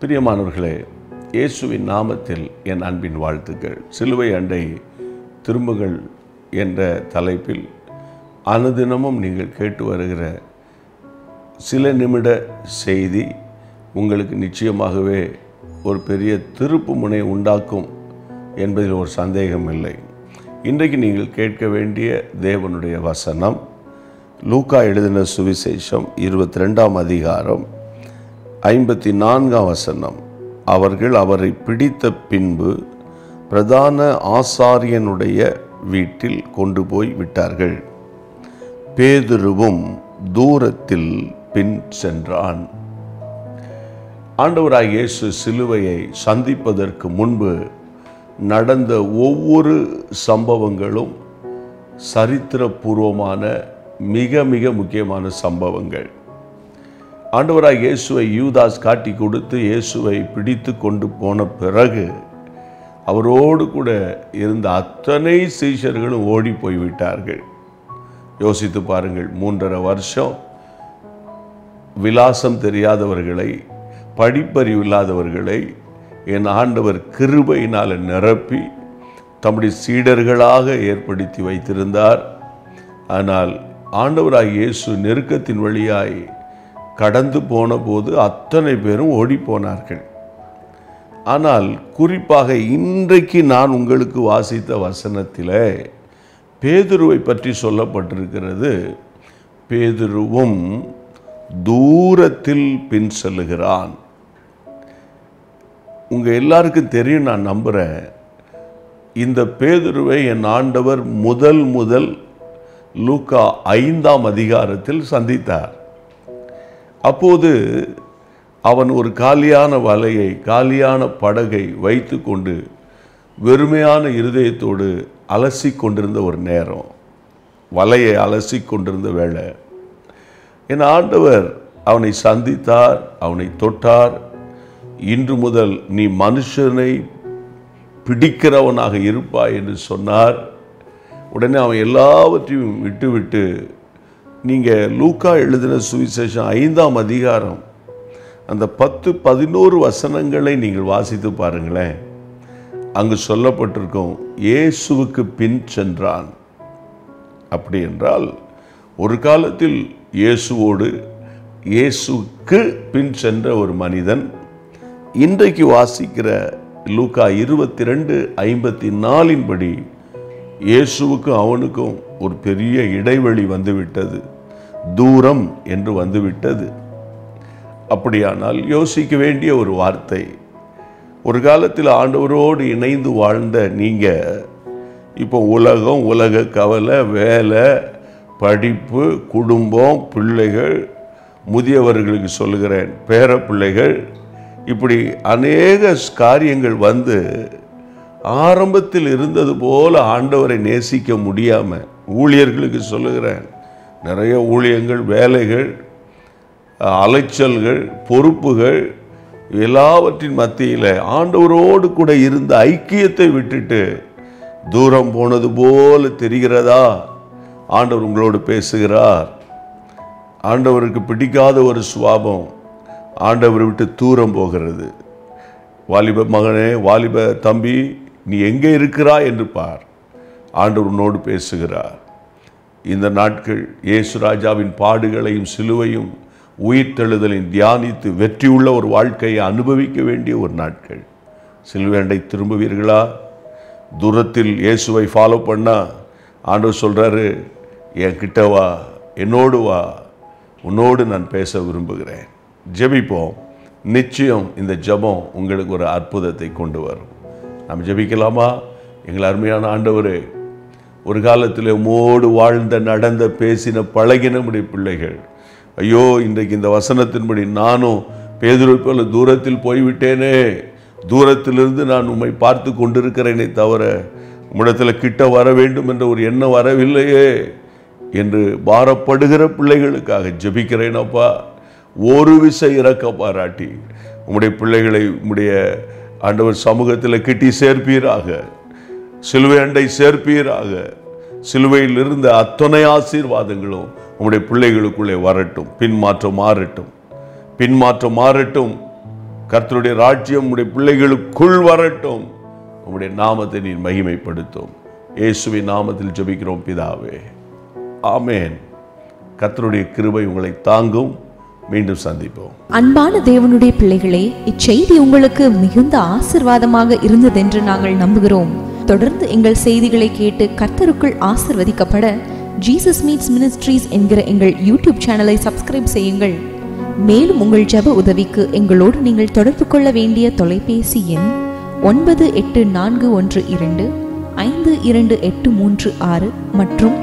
பிரியமானவர்களே, இயேசுவின் நாமத்தில் என் அன்பின் வாழ்த்துக்கள். சிலுவை அண்டை திரும்புகள் என்ற தலைப்பில் அனுதினமும் நீங்கள் கேட்டு வருகிற சில நிமிட செய்தி உங்களுக்கு நிச்சயமாகவே ஒரு பெரிய திருப்பு முனை உண்டாக்கும் என்பதில் ஒரு சந்தேகம் இல்லை. இன்றைக்கு நீங்கள் கேட்க வேண்டிய தேவனுடைய வசனம் லூக்கா எழுதின சுவிசேஷம் 22ஆம் அதிகாரம் 54ஆம் வசனம். அவர்கள் அவரை பிடித்த பின்பு பிரதான ஆசாரியனுடைய வீட்டில் கொண்டு போய் விட்டார்கள். பேதுருவும் தூரத்தில் பின் சென்றான். ஆண்டவராகிய இயேசு சிலுவையை சந்திப்பதற்கு முன்பு நடந்த ஒவ்வொரு சம்பவங்களும் சரித்திரபூர்வமான மிக மிக முக்கியமான சம்பவங்கள். ஆண்டவராகிய இயேசுவை யூதாஸ் காட்டி கொடுத்து இயேசுவை பிடித்து கொண்டு போன பிறகு அவரோடு கூட இருந்த அத்தனை சீஷர்களும் ஓடி போய்விட்டார்கள். யோசித்து பாருங்கள், 3.5 வருஷம் விலாசம் தெரியாதவர்களை, படிப்பறிவு இல்லாதவர்களை என் ஆண்டவர் கிருபையினால் நிரப்பி தம்முடைய சீடர்களாக ஏற்படுத்தி வைத்திருந்தார். ஆனால் ஆண்டவராகிய இயேசு நெருக்கத்தின் வழியாய் கடந்து போன போது அத்தனை பேரும் ஓடி போனார்கள். ஆனால் குறிப்பாக இன்றைக்கு நான் உங்களுக்கு வாசித்த வசனத்தில் பேதுருவை பற்றி சொல்லப்பட்டிருக்கிறது. பேதுருவும் தூரத்தில் பின் செல்லுகிறான். உங்கள் எல்லாருக்கும் தெரியும், நான் நம்புகிறேன். இந்த பேதுருவை என் ஆண்டவர் முதல் லூக்கா 5ஆம் அதிகாரத்தில் சந்தித்தார். அப்போது அவன் ஒரு காலியான வலையை, காலியான படகை வைத்து கொண்டு வெறுமையான இருதயத்தோடு அலசி கொண்டிருந்த ஒரு நேரம், வலையை அலசி கொண்டிருந்த வேளை, என் ஆண்டவர் அவனை சந்தித்தார், அவனை தொட்டார். இன்று முதல் நீ மனுஷனை பிடிக்கிறவனாக இருப்பாய் என்று சொன்னார். உடனே அவன் எல்லாவற்றையும் விட்டுவிட்டு, நீங்கள் லூக்கா எழுதின சுவிசேஷம் 5ஆம் அதிகாரம் அந்த 10-11 வசனங்களை நீங்கள் வாசித்து பாருங்களேன். அங்கு சொல்லப்பட்டிருக்கும், இயேசுவுக்கு பின் சென்றான். அப்படி என்றால் ஒரு காலத்தில் இயேசுவோடு, இயேசுக்கு பின் சென்ற ஒரு மனிதன் இன்றைக்கு வாசிக்கிற லூக்கா 22:54 படி இயேசுவுக்கும் அவனுக்கும் ஒரு பெரிய இடைவெளி வந்துவிட்டது, தூரம் என்று வந்துவிட்டது. அப்படியானால் யோசிக்க வேண்டிய ஒரு வார்த்தை, ஒரு காலத்தில் ஆண்டவரோடு இணைந்து வாழ்ந்த நீங்கள் இப்போ உலகம், உலக கவலை, வேலை, படிப்பு, குடும்பம், பிள்ளைகள், முதியவர்களுக்கு சொல்லுகிறேன் பேர பிள்ளைகள், இப்படி அநேக காரியங்கள் வந்து ஆரம்பத்தில் இருந்தது போல ஆண்டவரை நேசிக்க முடியாமல், ஊழியர்களுக்கு சொல்லுகிறேன், நிறைய ஊழியங்கள், வேலைகள், அலைச்சல்கள், பொறுப்புகள் எல்லாவற்றின் மத்தியில் ஆண்டவரோடு கூட இருந்த ஐக்கியத்தை விட்டுட்டு தூரம் போனது போல தெரிகிறதா? ஆண்டவர் உங்களோடு பேசுகிறார். ஆண்டவருக்கு பிடிக்காத ஒரு சுபாவம் ஆண்டவரை விட்டு தூரம் போகிறது. வாலிப மகனே, வாலிப தம்பி, நீ எங்கே இருக்கிறாய் என்று பார். ஆண்டவர் உன்னோடு பேசுகிறார். இந்த நாட்கள் இயேசு ராஜாவின் பாடுகளையும் சிலுவையும் உயிர்த்தெழுதலையும் தியானித்து வெற்றியுள்ள ஒரு வாழ்க்கையை அனுபவிக்க வேண்டிய ஒரு நாட்கள். சிலுவையண்டை திரும்புவீர்களா? தூரத்தில் இயேசுவை ஃபாலோ பண்ணா ஆண்டவர் சொல்கிறாரு, என் கிட்ட வா, என்னோடு வா, உன்னோடு நான் பேச விரும்புகிறேன். ஜெபிப்போம். நிச்சயம் இந்த ஜெபம் உங்களுக்கு ஒரு அற்புதத்தை கொண்டு வரும். நாம் ஜெபிக்கலாமா? எங்கள் அருமையான ஆண்டவரே, ஒரு காலத்தில் உம்மோடு வாழ்ந்த, நடந்த, பேசின, பழகின நம்முடைய பிள்ளைகள், ஐயோ இன்றைக்கு இந்த வசனத்தின்படி நானும் பேதுருவை போல தூரத்தில் போய்விட்டேனே, தூரத்திலிருந்து நான் உம்மை பார்த்து கொண்டிருக்கிறேனே தவிர உம்மிடத்தில் கிட்ட வர வேண்டும் என்ற ஒரு எண்ணம் வரவில்லையே என்று பாரப்படுகிற பிள்ளைகளுக்காக ஜெபிக்கிறேன். அப்பா, ஒரு விசை இறக்க பாராட்டி உம்முடைய பிள்ளைகளை உம்முடைய ஆண்டவர் சமூகத்தில் கிட்டி சேர்ப்பீராக, சிலுவை அண்டை சேர்ப்பீராக. சிலுவையில் இருந்த அத்தனை ஆசீர்வாதங்களும் உம்முடைய பிள்ளைகளுக்குள்ளே வரட்டும். பின்மாற்றம் மாறட்டும். கர்த்தருடைய ராஜ்யம் உம்முடைய பிள்ளைகளுக்குள் வரட்டும். உம்முடைய நாமத்தை நீர் மகிமைப்படுத்தும். இயேசுவின் நாமத்தில் ஜெபிக்கிறோம் பிதாவே, ஆமென். கர்த்தருடைய கிருபை உங்களை தாங்கும். மீண்டும் சந்திப்போம். அன்பான தேவனுடைய பிள்ளைகளே, இச்செய்தி உங்களுக்கு மிகுந்த ஆசீர்வாதமாக இருந்ததென்று நாங்கள் நம்புகிறோம். தொடர்ந்து எங்கள் செய்திகளை கேட்டு கர்த்தருக்குள் ஆசீர்வதிக்கப்பட ஜீசஸ் மீட்ஸ் மினிஸ்ட்ரீஸ் என்கிற எங்கள் யூடியூப் சேனலை சப்ஸ்கிரைப் செய்யுங்கள். மேலும் உங்கள் ஜெப உதவிக்கு எங்களோடு நீங்கள் தொடர்பு கொள்ள வேண்டிய தொலைபேசி எண் 9842252836 மற்றும்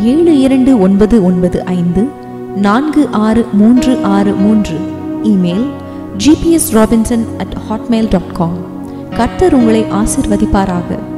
7299546363. Email gpsrobinson@hotmail.com. கர்த்தர் உங்களை ஆசீர்வதிப்பாராக.